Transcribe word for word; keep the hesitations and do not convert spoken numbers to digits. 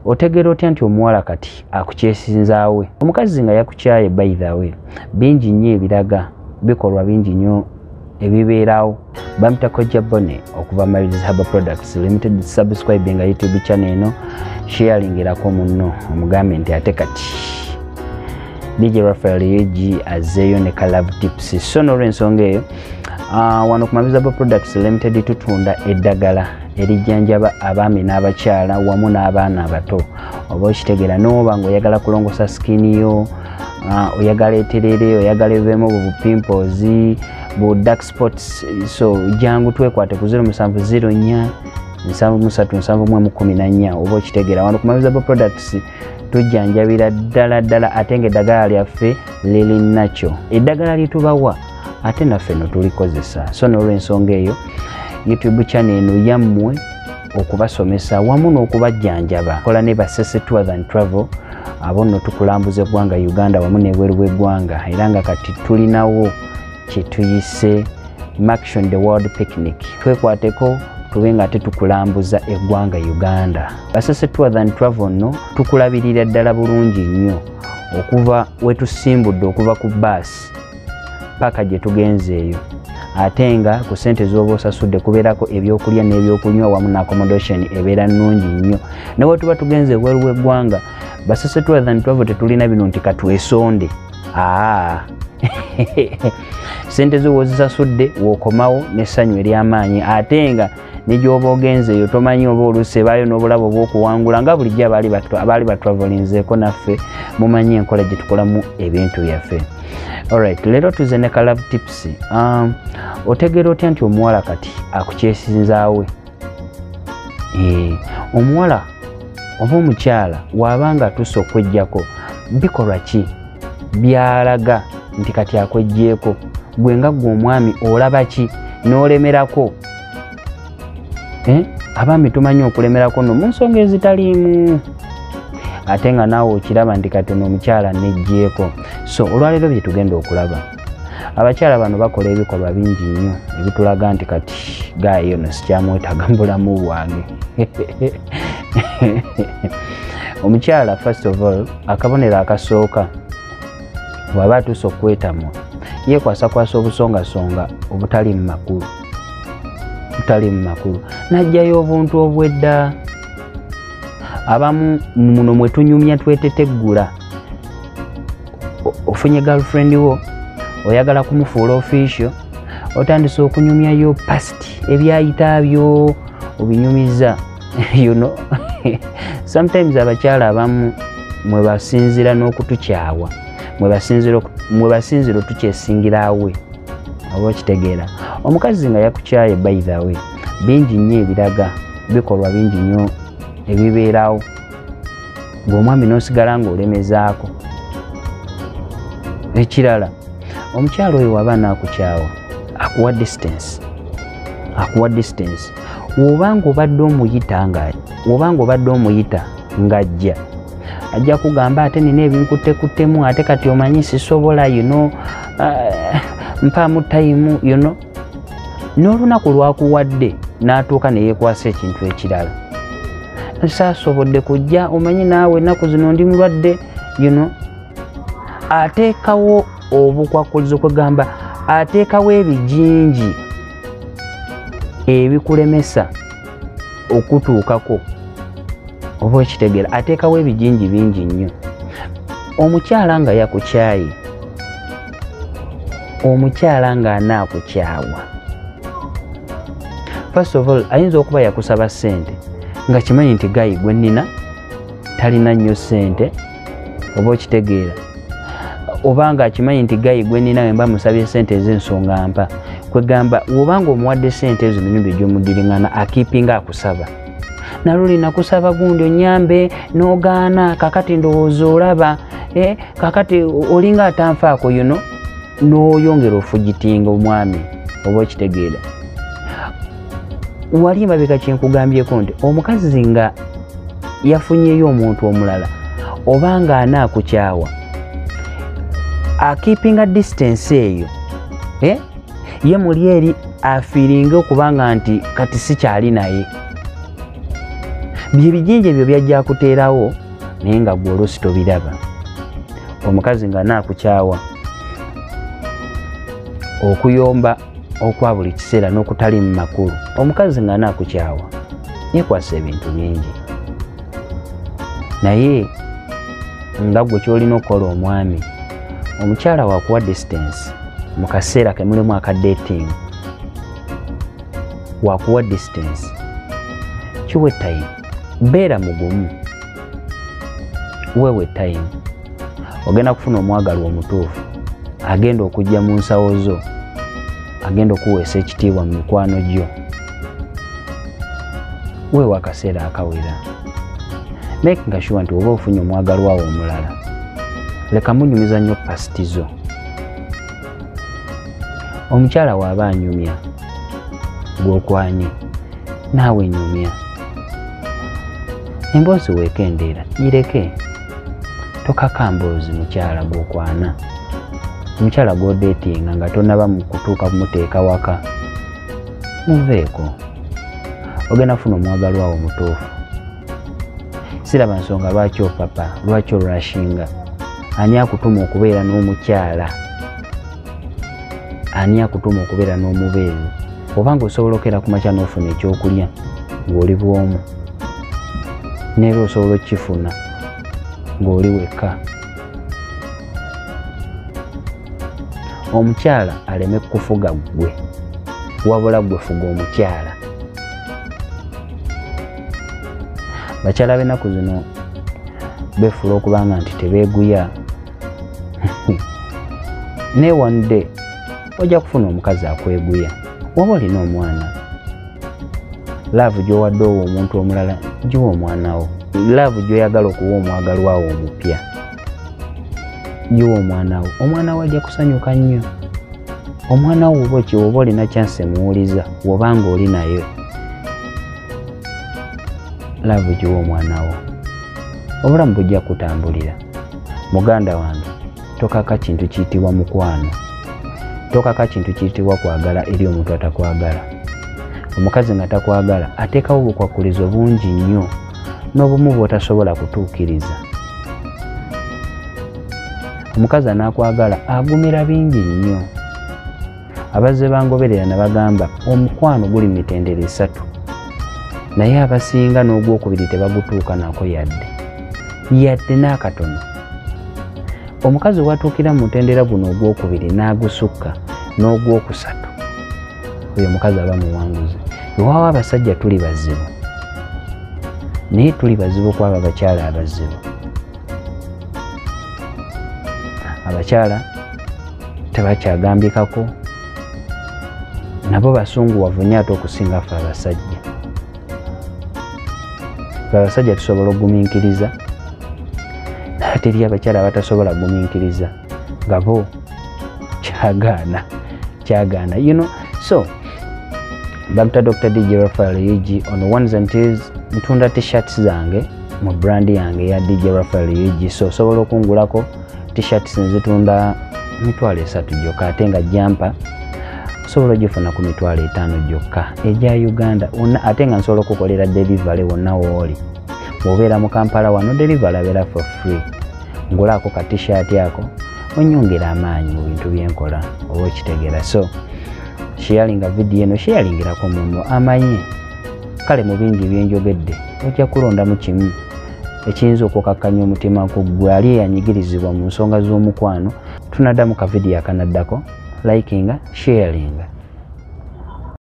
otegera otya nti omuwala kati akukyesinzaawe? Omukazi nga yakukyaye by the way, bingi nnyo ebiraga, bikolwa bingi nnyo ebibeerawo. Bamita Kojja Bone okuva Marriages Herbal Products Limited. Subscribe nga YouTube channel eno, sharing erako munno omugambe nti ate kati D J Raphael Yuji azeeyo ne Love Tips. So n'olw'ensonga eyo, uh, wano ku Marriages Herbal Products Limited tutunda eddagala erijjanjaba abaami n'abakyala wamu n'abaana abato. Oba okitegeera n'oba ng'oyagala kulongosa skin yo, uh, oyagala eterere, oyagala ebeemu bu pimples, bu dark spots, so jangu twekwate ku zero seven zero nnya seven three seven one one nine. Oba okitegeera wano ku Marriages Herbal Products tujjanjabira ddala ddala ate ng'eddagala lyaffe liri nakyo. Eddagala lyetubawa ate naffe no tulikozesa. So n'olw'ensonga eyo YouTube channel eno yammwe okubasomesa wamu n'okubajjanjaba. Kola ne Basese Tours and Travel, abo nno tukulambuza eggwanga Uganda wamu n'ebweru bw'eggwanga, era nga kati tulinawo kye tuyise Maction the World Picnic. Twekwateko tube nga ate tukulambuza eggwanga Uganda. Basese Tours and Travel nno tukulabirira ddala bulungi nnyo okuva wetusimbudde okuva ku bus paka gye tugenzeeyo, ate nga ku ssente z'oba osasudde kubeerako ebyokulya n'ebyokunywa wamu n'accommodation ebeera nnungi nnyo. Nawe tuba tugenze ebweru w'eggwanga, Basese Tours and Travel tetulina bino nti katwesonde. Aa ssente zo wozisasudde w'okomawo n'essanyu ery'amaanyi, ate nga ne gy'oba ogenzeeyo tomanyi oba oluusi ebaayo n'obulabo bw'okuwangula nga bulijjo abaali batravelinzeeko naffe mumanyi enkola gye tukolamu ebintu byaffe. Alright, leero tuze ne Love Tips. Um, otegera otya nti omuwala kati akukyesinzaawe? Eh, omuwala oba omukyala wabanga atuuse okwejjako, bikolwa ki byalaga nti kati akwejjeeko? Gwe nga gwe omwami olaba ki n'olemerako? Eh, abaami tumanyi okulemerako no mu nsonga ezitaliimu, ate nga naawe okiraba nti kati n'omukyala nejjeeko. So olwaleero bye tugenda okulaba, abakyala bano bakola ebikolwa bingi nnyo ebitulaga nti kati gaayo no sikyamwetaaga mu bulamu bwange. Omukyala first of all, akabonero akasooka bw'aba atuuse okwetamwa, yeekwasakwasa obusongasonga obutali mu makulu, butali mu makulu, n'ajjayo obuntu obwedda. Abamu muno mwe tunyumya tweteteggula. Ofunye girlfriend wo, oyagala kumufuula official, otandise okunyumyayo past ebyayita byo obinyumiza. You know, sometimes abakyala abamu mwe basinzira n'okutukyawa, mwe basinzira mwe basinzira otukyesingirawe. Oba okitegeera, omukazi nga yakukyaye by the way, bingi nnyo ebiraga, bikolwa bingi nnyo ebibeerawo, ng'omwami n'osigala ng'olemezaako. Ekirala, omukyalo oyo waba naakukyawa akuwa distance, akuwa distance. Wobanga obadde omuyita nga wobanga obadde omuyita ng'ajja, ajja kugamba ate nina ebinkuttekuttemu, ate kati omanyi sisobola, you know, uh, mpaamu time, you know. N'olunaku lwakuwadde n'atuuka ne yeekwasa ekintu ekirala, saasobodde kujja, omanyi naawe ennaku zino ndi mulwadde, you know. Ateekawo obukwakkulizo kwegamba, ateekawo ebijinji ebikulemesa okutuukako. Oba okitegeera, ateekawo ebijinji bingi nnyo. Omukyala nga yakukyaye, omukyala nga anaakukyawa, first of all ayinza okuba yakusaba ssente nga kimanyi nti gayi gwe nnina talina nnyo ssente. Oba okitegeera, obanga akimanyi nti gayi gwe nnina we mba musabye ssente ez'ensonga mpa, kwegamba wobanga omuwadde ssente ezo mirundi gy'omudiringana akiipinga akusaba. Naluli nakusaba gundi onyambe n'ogaana, kakati ndowooza olaba, eh, kakati olinga atanfaako, you know, n'oyongera ofugitinga omwami. Oba okitegeera, wali emabega kye nkugambyeko nti omukazi nga yafunyeyo omuntu omulala obanga anaakukyawa, akiipinga distance eyo, eh, ye muli eri afiiringa okubanga nti kati sikyali naye. bye bijinja ebyo byajja kuteerawo naye nga gwe oluusi tobiraba. Omukazi nga naakukyawa, okuyomba okwa buli kiseera n'okutali mu makulu. Omukazi nga naakukyawa yeekwasa ebintu bingi, naye nga gwe kyolina okukola omwami, omukyala wakuwa distance mu kaseera ke mulimu aka dating, wakuwa distance, kiwe time, beera mugumu, wewe time. Ogenda kufuna omwagalwa omutuufu agenda okujja mu nsawo zo, agenda okuweesa ekitiibwa mu mikwano gyo. Weewa akaseera akawera. Making sure nti oba ofunye omwagalwawo omulala, leka munyumiza nnyo pasiti zo. Omukyala waaba anyumya gw'okwanye, naawe nyumya. Emboozi weekendeera, gireke. Tokaka mboozi mukyala gw'okwana. Omukyala gw'odeetinga nga tonaba mu kutuuka kumuteeka waka, muveeko. Ogenda kufuna omwagalwawo omutuufu. Siraba nsonga lwaki opapa, lwaki olwashinga. Ani akutuma okubeera n'omukyala? Ani akutuma okubeera n'omubeezi? Obanga osobola okera ku makya n'ofuna ekyokulya ng'oli bw'omu, neera osobola okukifuna ng'oli wekka. Omukyala aleme kufuga ggwe, wabula ggwe fuga omukyala. Bakyala b'ennaku zino beefula okubanga nti tebeeguya. Ne one day ojja kufuna omukazi akweguya, waba olina omwana. Laavu gy'owadde owo omuntu omulala giwa omwana wo. Laavu gy'oyagala okuwa omwagalwawo omupya giwa omwana wo. Omwana wo ajja kusanyuka nnyo. Omwana wo oba oba olina chance muwuliza wobanga oli naye, laavu giwa omwana wo. Obulamu bujja kutambulira. Muganda wange, tokaka kintu kiyitibwa mukwano. Tokaka kintu kiyitibwa kwagala eri omuntu atakwagala. Omukazi nga takwagala ateekawo obukwakulizo bungi nnyo n'obumu bw'otasobola kutuukiriza. Omukazi anaakwagala agumira bingi nnyo. Abazze bangoberera ne bagamba omukwano guli mitendera esatu, naye abasinga n'ogwokubiri tebagutuuka nako yadde yadde n'akatono. Omukazi watuukira mu mutendera guno ogwokubiri n'agusukka n'ogwokusatu, oyo omukazi aba muwanguzi. Iwaawo abasajja tuli bazibu, naye tuli bazibu kwabo abakyala abazibu. Abakyala tebakyagambikako, nabo basunguwavu nnyo ate okusinga ffe abasajja. Ffe abasajja tusobola okugumiikiriza, naye teri abakyala abatasobola kugumiikiriza nga bo kyagaana kyagaana you know. So Doctor Doctor D J Raphael Yuji on the ones and twos. Ntunda t-shirts zange mu brand yange ya D J Raphael Yuji. So sobola okungulako t-shirts nzitunda mitwalo esatu gyokka, ate nga jampa osobola ogifuna ku mitwalo etaano gyokka egya Uganda. Ate nga nsobola okukolera delivery wonna wooli. Bw'obeera mu Kampala wano delivery abeera for free. Ngulaako ka t-shirt ako onyongera amaanyi mu bintu byenkola oba okitegeera. So sharinga video eno sharingirako munno amanye. Kale mu bingi byenjogedde ojja kulonda mu kimu ekiyinza okukakkanya omutima ku ggwe ali eyanyigirizibwa mu nsonga z'omukwano. Tunaddamu ka video akanaddako, likinga, sharinga.